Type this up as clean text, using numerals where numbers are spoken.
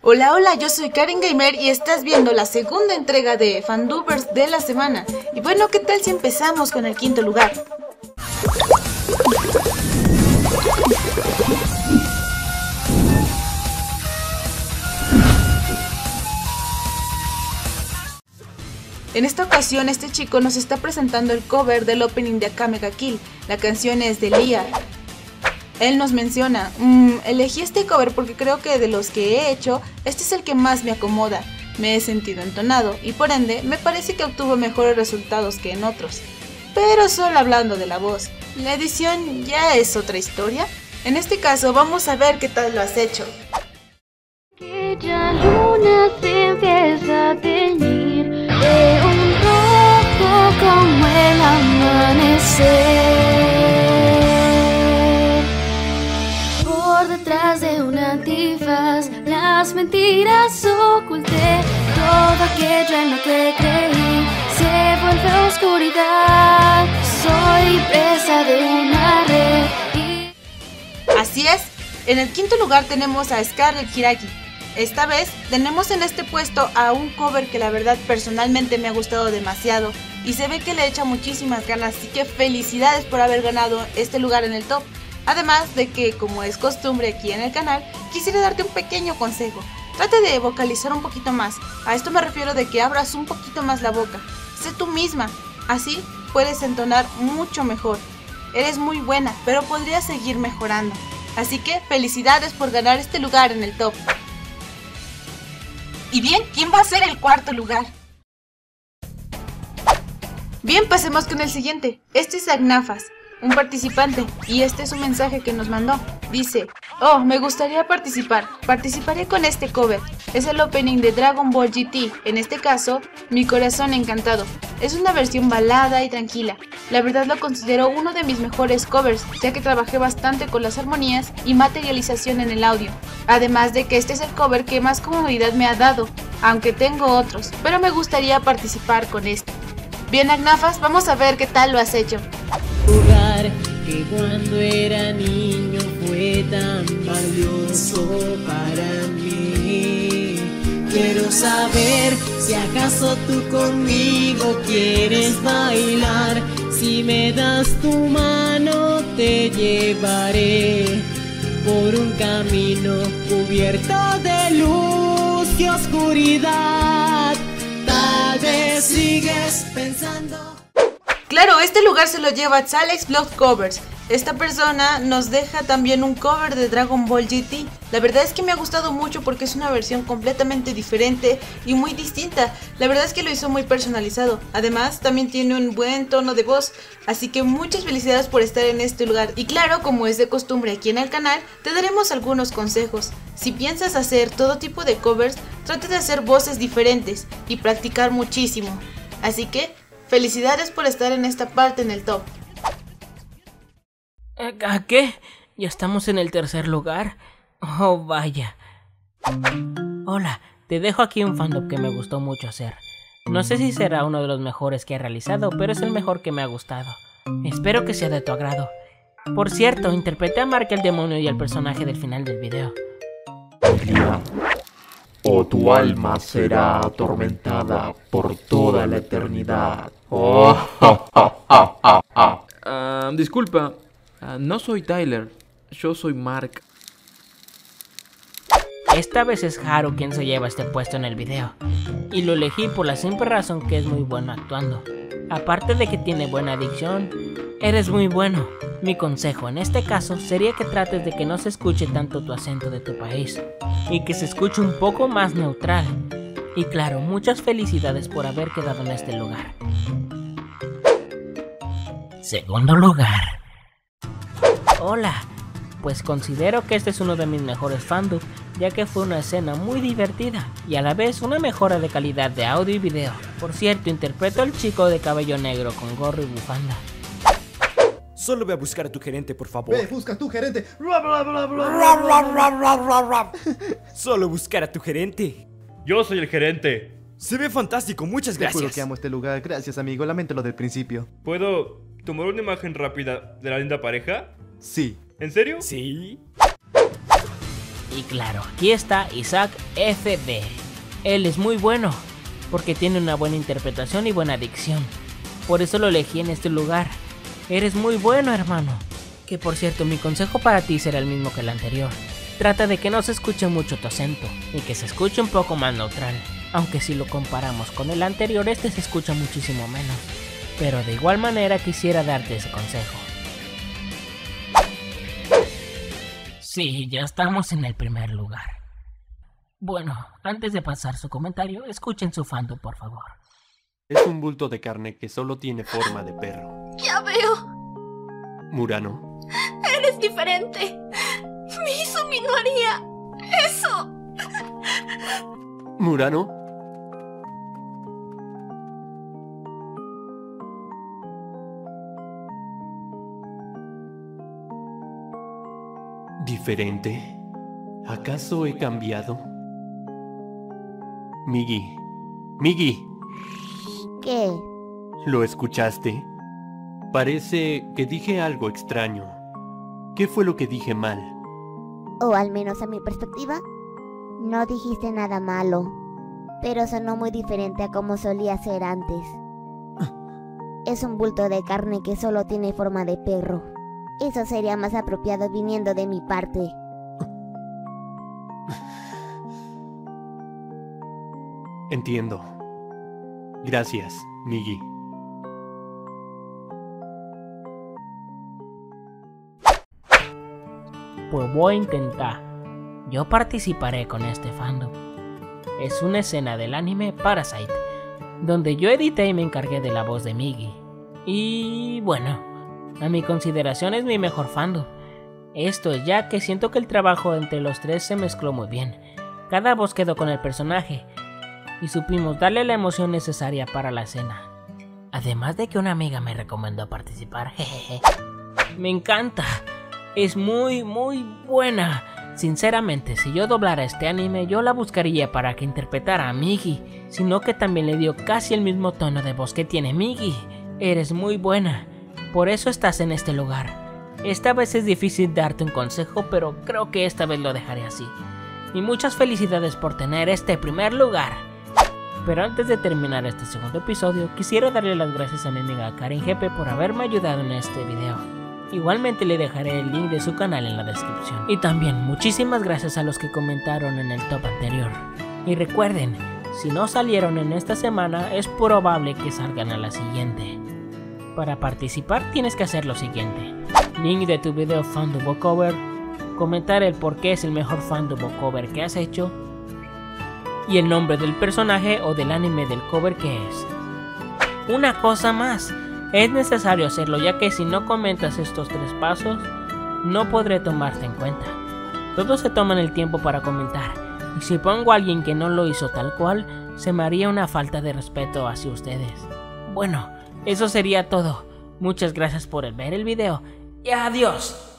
Hola, hola, yo soy Karen Gamer y estás viendo la segunda entrega de Fandubers de la semana. Y bueno, ¿qué tal si empezamos con el quinto lugar? En esta ocasión este chico nos está presentando el cover del opening de Akame ga Kill. La canción es de Lia. Él nos menciona, elegí este cover porque creo que de los que he hecho, este es el que más me acomoda. Me he sentido entonado y por ende me parece que obtuvo mejores resultados que en otros. Pero solo hablando de la voz, la edición ya es otra historia. En este caso vamos a ver qué tal lo has hecho. Aquella luna se empieza a teñir de un rojo como el amanecer. Por detrás de un antifaz las mentiras oculté. Todo aquello en lo que creí se vuelve oscuridad. Soy presa de una red Así es, en el quinto lugar tenemos a Scarlet Hiiragi. Esta vez tenemos en este puesto a un cover que la verdad personalmente me ha gustado demasiado y se ve que le echa muchísimas ganas, así que felicidades por haber ganado este lugar en el top. Además de que, como es costumbre aquí en el canal, quisiera darte un pequeño consejo. Trate de vocalizar un poquito más. A esto me refiero de que abras un poquito más la boca. Sé tú misma, así puedes entonar mucho mejor. Eres muy buena, pero podrías seguir mejorando. Así que felicidades por ganar este lugar en el top. Y bien, ¿quién va a ser el cuarto lugar? Bien, pasemos con el siguiente. Este es Agnafas, un participante, y este es un mensaje que nos mandó. Dice, oh, me gustaría participar. Participaré con este cover. Es el opening de Dragon Ball GT, en este caso, Mi Corazón Encantado. Es una versión balada y tranquila. La verdad lo considero uno de mis mejores covers, ya que trabajé bastante con las armonías y materialización en el audio. Además de que este es el cover que más comodidad me ha dado, aunque tengo otros, pero me gustaría participar con este. Bien, Agnafas, vamos a ver qué tal lo has hecho. Lugar que cuando era niño fue tan valioso para mí. Quiero saber si acaso tú conmigo quieres bailar. Si me das tu mano te llevaré por un camino cubierto de luz y oscuridad. Tal vez sigues pensando. Claro, este lugar se lo lleva Alex Blood Covers. Esta persona nos deja también un cover de Dragon Ball GT. La verdad es que me ha gustado mucho porque es una versión completamente diferente y muy distinta. La verdad es que lo hizo muy personalizado. Además, también tiene un buen tono de voz. Así que muchas felicidades por estar en este lugar. Y claro, como es de costumbre aquí en el canal, te daremos algunos consejos. Si piensas hacer todo tipo de covers, trata de hacer voces diferentes y practicar muchísimo. Así que felicidades por estar en esta parte en el top. ¿A qué? ¿Ya estamos en el tercer lugar? Oh, vaya. Hola, te dejo aquí un fandom que me gustó mucho hacer. No sé si será uno de los mejores que he realizado, pero es el mejor que me ha gustado. Espero que sea de tu agrado. Por cierto, interpreté a Mark el demonio y al personaje del final del video. O tu alma será atormentada por toda la eternidad. Disculpa, no soy Tyler, yo soy Mark. Esta vez es Haru quien se lleva este puesto en el video, y lo elegí por la simple razón que es muy bueno actuando. Aparte de que tiene buena dicción, eres muy bueno. Mi consejo en este caso sería que trates de que no se escuche tanto tu acento de tu país, y que se escuche un poco más neutral. Y claro, muchas felicidades por haber quedado en este lugar. Segundo lugar. Hola, pues considero que este es uno de mis mejores fandubs, ya que fue una escena muy divertida y a la vez una mejora de calidad de audio y video. Por cierto, interpreto al chico de cabello negro con gorro y bufanda. Solo ve a buscar a tu gerente, por favor. Ve, busca a tu gerente. Solo buscar a tu gerente. Yo soy el gerente. Se ve fantástico, muchas Te juro gracias. que amo este lugar. Gracias, amigo. Lamento lo del principio. ¿Puedo tomar una imagen rápida de la linda pareja? Sí. ¿En serio? Sí. Y claro, aquí está Isaac FB. Él es muy bueno, porque tiene una buena interpretación y buena dicción. Por eso lo elegí en este lugar. Eres muy bueno, hermano. Que por cierto, mi consejo para ti será el mismo que el anterior. Trata de que no se escuche mucho tu acento, y que se escuche un poco más neutral. Aunque si lo comparamos con el anterior, este se escucha muchísimo menos. Pero de igual manera quisiera darte ese consejo. Sí, ya estamos en el primer lugar. Bueno, antes de pasar su comentario, escuchen su fandom, por favor. Es un bulto de carne que solo tiene forma de perro. Ya veo. Murano. Eres diferente. Mizumi no haría eso. Murano. ¿Diferente? ¿Acaso he cambiado? Migi. Migi. ¿Qué? ¿Lo escuchaste? Parece que dije algo extraño. ¿Qué fue lo que dije mal? O al menos a mi perspectiva, no dijiste nada malo, pero sonó muy diferente a como solía ser antes. Es un bulto de carne que solo tiene forma de perro. Eso sería más apropiado viniendo de mi parte. Entiendo. Gracias, Migi. Pues voy a intentar. Yo participaré con este fandom. Es una escena del anime Parasite, donde yo edité y me encargué de la voz de Migi. Y bueno, a mi consideración es mi mejor fandom. Esto es ya que siento que el trabajo entre los tres se mezcló muy bien. Cada voz quedó con el personaje y supimos darle la emoción necesaria para la escena. Además de que una amiga me recomendó participar, jejeje. Me encanta, es muy buena. Sinceramente, si yo doblara este anime, yo la buscaría para que interpretara a Migi, sino que también le dio casi el mismo tono de voz que tiene Migi. Eres muy buena, por eso estás en este lugar. Esta vez es difícil darte un consejo, pero creo que esta vez lo dejaré así. Y muchas felicidades por tener este primer lugar. Pero antes de terminar este segundo episodio, quisiera darle las gracias a mi amiga Karen GP por haberme ayudado en este video. Igualmente le dejaré el link de su canal en la descripción. Y también muchísimas gracias a los que comentaron en el top anterior. Y recuerden, si no salieron en esta semana, es probable que salgan a la siguiente. Para participar tienes que hacer lo siguiente: link de tu video fandom o cover, comentar el por qué es el mejor fandom o cover que has hecho, y el nombre del personaje o del anime del cover que es. Una cosa más, es necesario hacerlo, ya que si no comentas estos 3 pasos, no podré tomarte en cuenta. Todos se toman el tiempo para comentar, y si pongo a alguien que no lo hizo tal cual, se me haría una falta de respeto hacia ustedes. Bueno, eso sería todo. Muchas gracias por ver el video y adiós.